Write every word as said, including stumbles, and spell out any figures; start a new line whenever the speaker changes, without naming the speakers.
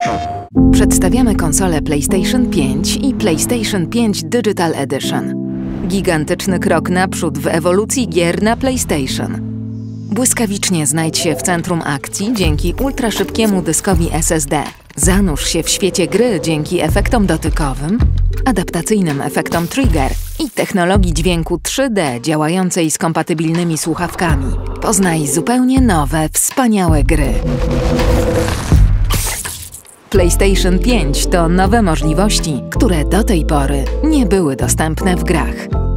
Przedstawiamy konsole PlayStation pięć i PlayStation pięć Digital Edition. Gigantyczny krok naprzód w ewolucji gier na PlayStation. Błyskawicznie znajdź się w centrum akcji dzięki ultraszybkiemu dyskowi S S D. Zanurz się w świecie gry dzięki efektom dotykowym, adaptacyjnym efektom trigger i technologii dźwięku trzy D działającej z kompatybilnymi słuchawkami. Poznaj zupełnie nowe, wspaniałe gry. PlayStation pięć to nowe możliwości, które do tej pory nie były dostępne w grach.